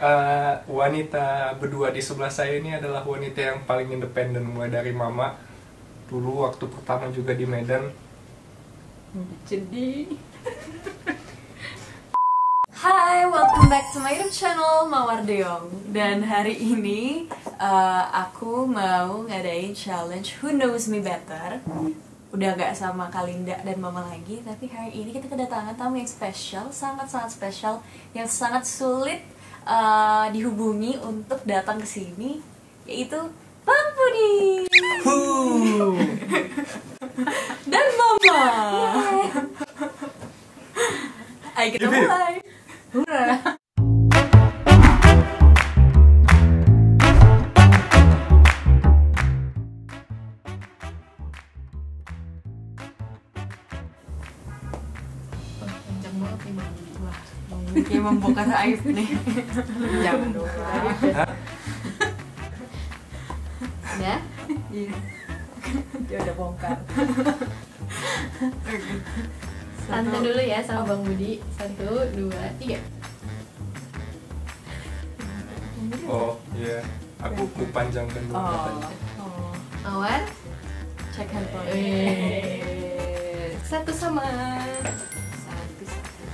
wanita berdua di sebelah saya ini adalah wanita yang paling independen, mulai dari mama dulu waktu pertama juga di Medan. Jadi Hai, welcome back to my YouTube channel Mawar Deong. Dan hari ini aku mau ngadain challenge Who Knows Me Better. Udah gak sama Kalinda dan Mama lagi, tapi hari ini kita kedatangan tamu yang spesial, sangat-sangat spesial, yang sangat sulit dihubungi untuk datang ke sini, yaitu Bang Budi dan Mama. Ayo kita mulai. Hurra. kenceng banget nih Bang. Wah, Bang Budi kayak membongkar aib nih. Jangan dong. Udah? Iya. Dia udah bongkar. Tante dulu ya sama Bang Budi. 1, 2, 3. Oh iya, aku panjangkan dulu katanya. Oh. Mawar. Cek handphone. Satu sama. Satu.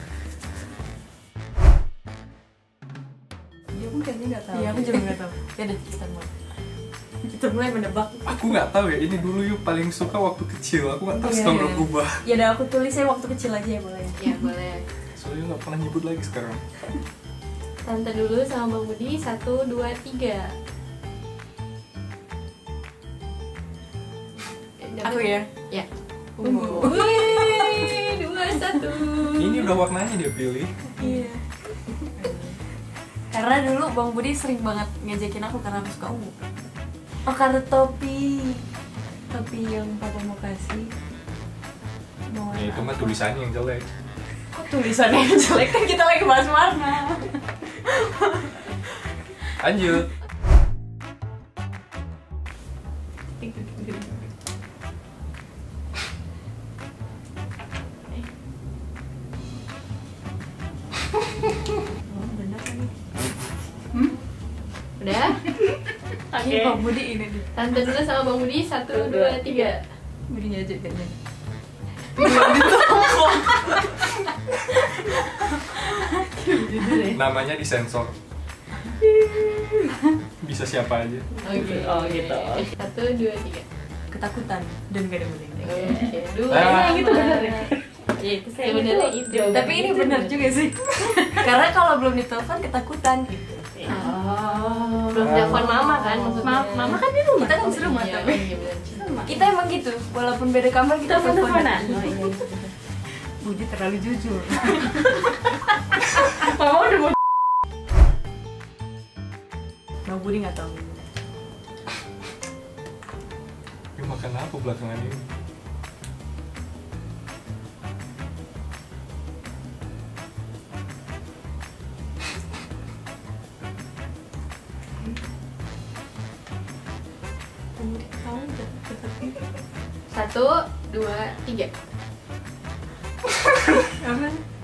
Dia pun kayaknya nggak tahu. Iya, aku juga nggak tahu. Ya udah, kita mulai menebak. Aku nggak tahu ya, ini dulu yuk paling suka waktu kecil. Aku nggak tahu Iya, sekarang iya. udah berubah. Ya udah, aku tulis saya waktu kecil aja ya, boleh. Ya boleh. Soalnya nggak pernah nyebut lagi sekarang. Tante dulu sama Bang Budi. 1, 2, 3. Aku ya. Ya. Ungu. Wih, 2, 1. Ini udah warnanya dia pilih. Iya. Karena dulu Bang Budi sering banget ngejekin aku karena aku suka ungu. Oh, karena topi yang papa mau kasih. Mau Ya, itu warna mah apa? tulisannya yang jelek. Kok tulisannya yang jelek, kan kita lagi bahas warna. Lanjut. Oh, bener kan nih. Udah? Ini Bang Budi ini nih. Tante dulu sama Bang Budi. 1, 2, 3. Budi aja kayaknya. Namanya disensor. Bisa siapa aja. Oke. Oh, gitu. 1, 2, 3. Ketakutan dan gak ada boleh. Oke. 2. Ah. Gitu bener. Ya, itu sebenarnya itu. Tapi ini benar juga sih. Karena kalau belum ditelepon ketakutan gitu. Oh, belum telepon mama kan maksudnya. Mama kan di rumah. Kita kan serumah Iya, tapi. iya, bener. Kita emang gitu, walaupun beda kamar kita teleponan. Oh iya. Budi terlalu jujur. Mama udah mau. Bang Budi nggak tahu. Ini makan apa belakangan ini? Bang Budi tahu nggak? 1, 2, 3. Apa?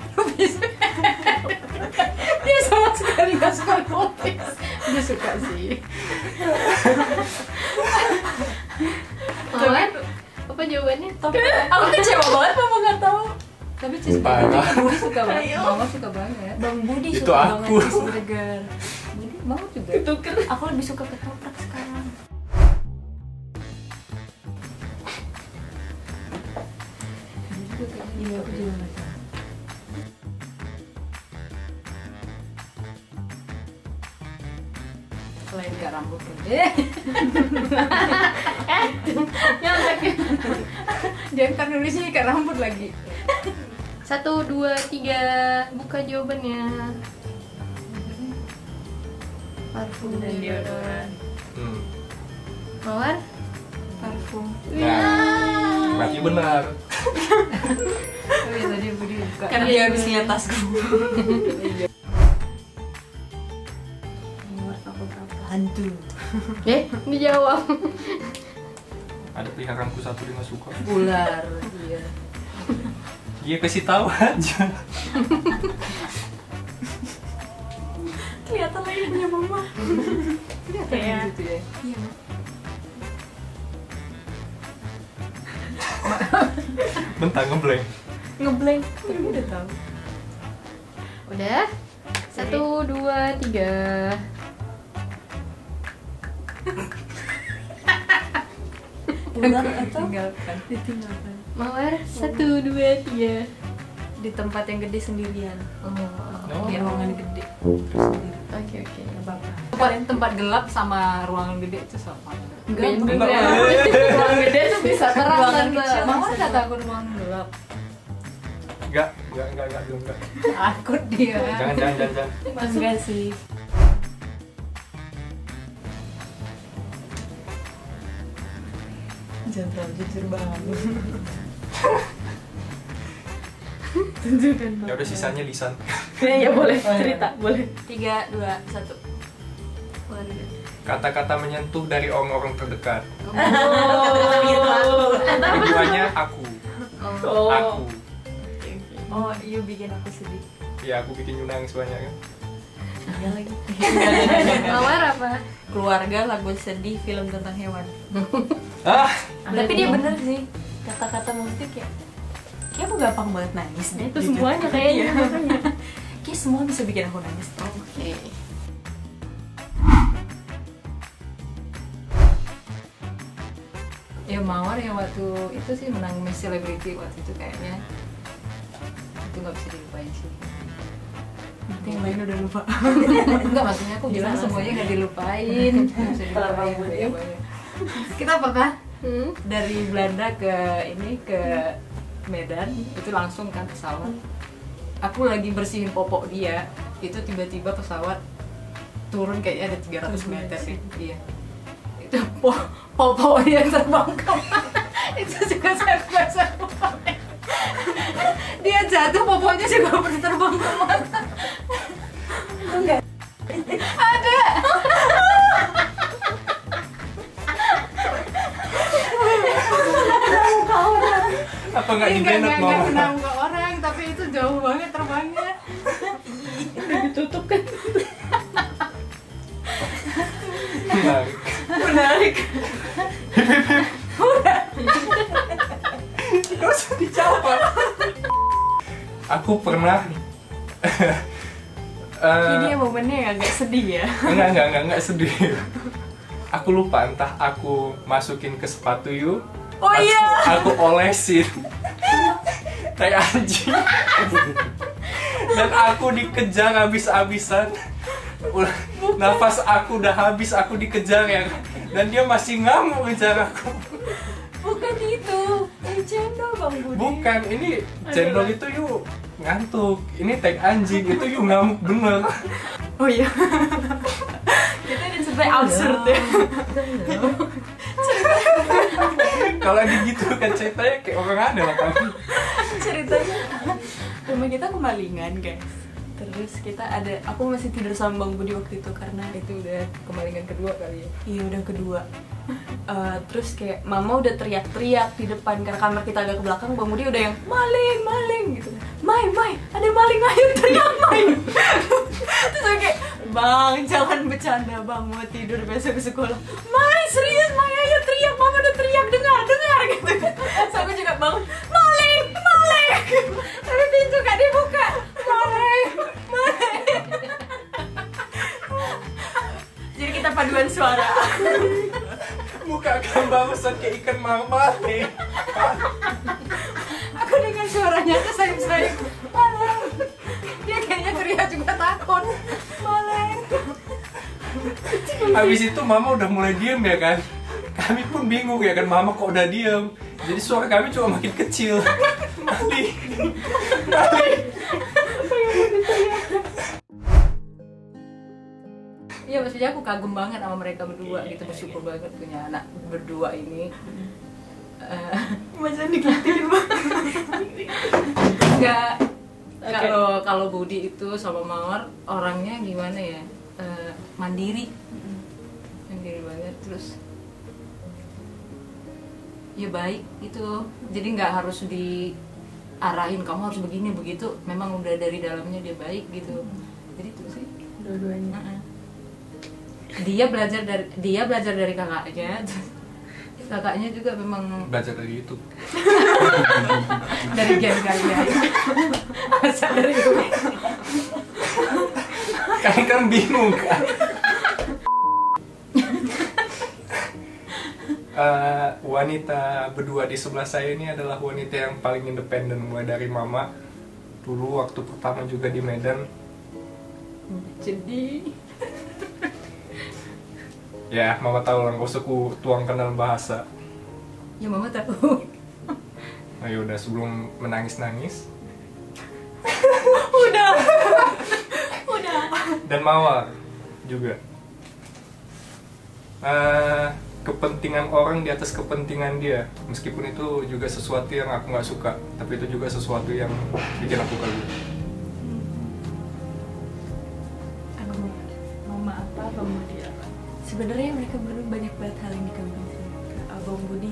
Dia sama sekali nggak suka notis. Dia suka sih. Mawar, apa jawabannya? Aku kecewa banget mama nggak tahu. Tapi cheeseburger Parah. Budi suka banget. Mama suka banget. Bang Budi Itu suka aku. banget cheeseburger. Budi mau juga. Aku lebih suka ketoprak sekarang. Iya, aku juga nggak tahu. Selain gak rambut gede. Jangan kan nulisnya ikat rambut lagi. 1, 2, 3. Buka jawabannya. Parfum Dan deodoran. Mawar? Parfum. Nah, berarti benar. Oh iya, tadi Budi buka. Karena dia habis lihat tasku. Hantu. Dijawab. Ada peliharaanku satu dia nggak suka. Ular. Iya. Dia kasih tahu aja. kelihatan lagi punya mama. Kayak gitu ya. Iya. Bentar ngeblank. Ngeblank, tapi udah tahu. Udah. 1, 2, 3. Ulang atau Tinggalkan. ditinggalkan? Mawar 1, 2, 3. Di tempat yang gede sendirian. Oh. Di ruangan gede. Oke. Nggak apa-apa. Tempat gelap sama ruangan gede itu sama. Enggak, Beda. Enggak. Ruang gede tuh bisa terang Ruangan Tante. kecil. Mama nggak takut ruangan gelap. Enggak. Takut dia. Jangan. Enggak sih. Jangan terlalu jujur banget. Tunjukkan. Ya udah sisanya lisan. Ya boleh cerita, boleh. 3, 2, 1. Kata-kata menyentuh dari orang-orang terdekat. Oh. Keduanya aku. Oh. Aku. Oh, you bikin aku sedih. Ya aku bikin you nangis banyak kan. Iya lagi. Mawar apa? Keluarga, lagu sedih, film tentang hewan. Ah, Tapi dia bener sih. Kata-kata musik kayak aku gampang banget nangis deh. Itu jujur. semuanya kayaknya. Kayak semua bisa bikin aku nangis. Oke. Ya Mawar yang waktu itu sih menang Miss Celebrity waktu itu kayaknya. Itu nggak bisa dilupain sih. Nanti yang lain udah lupa. Enggak, maksudnya aku bilang semuanya nggak dilupain. Nggak bisa dilupain banyak-banyak. Kita apa kan? Dari Belanda ke Medan itu langsung kan pesawat. Aku lagi bersihin popok dia, itu tiba-tiba pesawat turun kayaknya ada 300 meter sih. Iya. Itu popoknya terbang kemana? Itu juga saya biasa lupa. Dia jatuh, popoknya juga terbang kemana? Enggak. Ada. apa nggak di banned Nggak mama? kena muka orang, tapi itu jauh banget terbangnya. Udah ditutup kan? Menarik. Menarik. Gak usah dijawab. Aku pernah Ini momennya yang agak sedih ya. enggak sedih. Aku lupa entah aku masukin ke sepatu you. Oh iya. Aku olesin. Kayak anjing. Dan aku dikejar habis-habisan. Nafas aku udah habis, aku dikejar ya. Dan dia masih ngamuk ngejar aku. Bukan itu. Cendol Bang Budi. Bukan, ini cendol itu yuk ngantuk. Ini tag anjing, itu yuk ngamuk bener. Oh iya. Kita ini sebenarnya absurd ya. Kalau gitu kan ceritanya kayak orang aneh lah kan. Ceritanya rumah kita kemalingan guys. Terus kita aku masih tidur sama Bang Budi waktu itu karena Itu udah kemalingan kedua kali ya. iya udah kedua. Terus kayak mama udah teriak-teriak di depan karena kamar kita agak ke belakang. Bang Budi udah yang maling gitu. Mai ada maling, ayo teriak Mai. Terus aku kayak bang jangan bercanda bang, mau tidur besok ke sekolah. Mai serius Mai, ayo teriak, mama udah teriak, dengar gitu. Terus aku juga bangun, maling. Tapi pintu gak dibuka. Maling. Jadi kita paduan suara. Muka gambar besar kayak ikan marmale. Aku dengan suaranya tuh sayup-sayup. Maling. Dia kayaknya teriak juga takut. Maling. Habis itu mama udah mulai diem ya kan. Kami pun bingung ya kan, mama kok udah diem. Jadi suara kami cuma makin kecil. Maling. Iya, maksudnya aku kagum banget sama mereka berdua gitu, bersyukur banget punya anak berdua ini. Masa dikeliatin banget. Enggak. Kalau Budi itu sama Mawar orangnya gimana ya? Mandiri. Mandiri banget, terus ya baik gitu. Jadi nggak harus diarahin kamu harus begini begitu. Memang udah dari dalamnya dia baik gitu. Jadi itu sih. dua-duanya. Dia belajar dari kakaknya. Terus kakaknya juga memang Belajar dari YouTube. dari gen kalian. Asal dari itu. Kalian kan bingung kan. Wanita berdua di sebelah saya ini adalah wanita yang paling independen, mulai dari mama. Dulu waktu pertama juga di Medan, Jadi ya mama tahu lah, gak usah ku tuangkan dalam bahasa. ya mama tahu. Nah yaudah, sebelum menangis-nangis Udah. dan mawar juga. Kepentingan orang di atas kepentingan dia, meskipun itu juga sesuatu yang aku nggak suka, tapi itu juga sesuatu yang bikin aku kagum. Mama apa, Bang Budi apa? Sebenarnya mereka berdua banyak banget hal yang dikagumi sih. Abang Budi,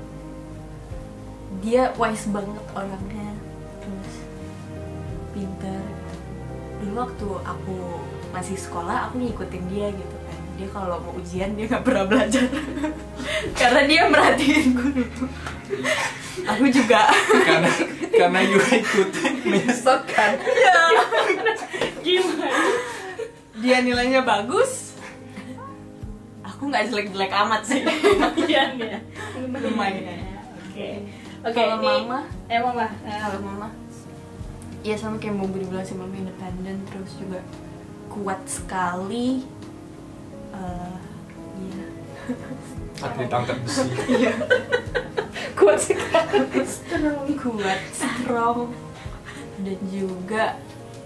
dia wise banget orangnya, terus pintar. Dulu waktu aku masih sekolah, aku ngikutin dia gitu kan. Dia kalau mau ujian dia nggak pernah belajar karena dia merhatiin guru. Aku juga. karena you ikutin menyesatkan. Ya. Gimana? Dia nilainya bagus. Aku nggak jelek-jelek amat sih. Lumayan ya. Lumayan. Oke, Kalau ini mama, mama. kalau mama, ya sama kayak mau dibilang sih, mama independen, terus juga kuat sekali. Iya. Atlet angkat besi. Kuat sekali. Kuat, strong, dan juga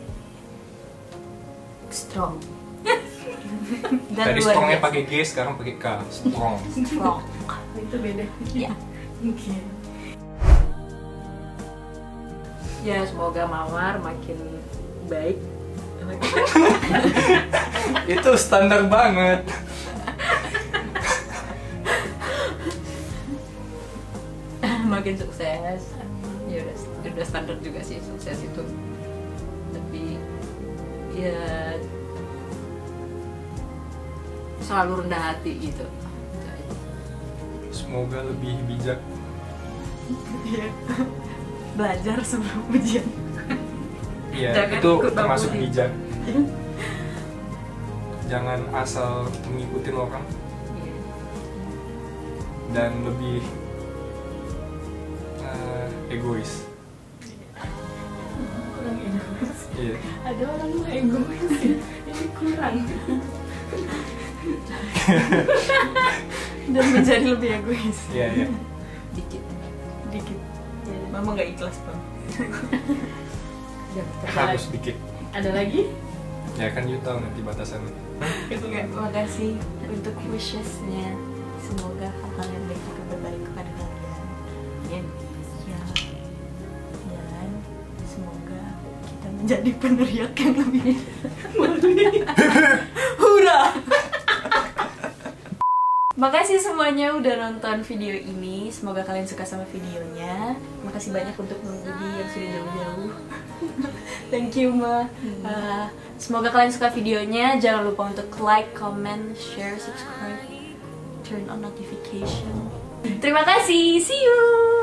strong. Dan Tadi luar strongnya biasa. pakai G, sekarang pakai K. Strong. Strong. Itu beda. Ya. Oke. Ya semoga Mawar makin baik. Itu standar banget. Makin sukses. Ya udah standar juga sih sukses itu. Tapi ya selalu rendah hati gitu. Semoga lebih bijak. Iya. Belajar sebelum ujian. Iya, Jangan itu ikut termasuk bambu. bijak. Jangan asal mengikuti orang, dan lebih egois. Kurang egois. Iya. Ada orang yang egois ya. Ini kurang. Dan menjadi lebih egois. Iya, iya. Dikit. Dikit. Mama nggak ikhlas bang. Harus dikit. Ada lagi? Ya kan you tahu nanti batasannya. Terima kasih untuk wishesnya. Semoga hal-hal yang baik juga berbalik kepada kalian. Ya. Dan semoga kita menjadi peneriak yang lebih hura. Makasih semuanya udah nonton video ini. Semoga kalian suka sama videonya. Makasih banyak untuk Bang Budi yang sudah jauh-jauh. Thank you Ma. Semoga kalian suka videonya. Jangan lupa untuk like, comment, share, subscribe, turn on notification. Terima kasih. See you.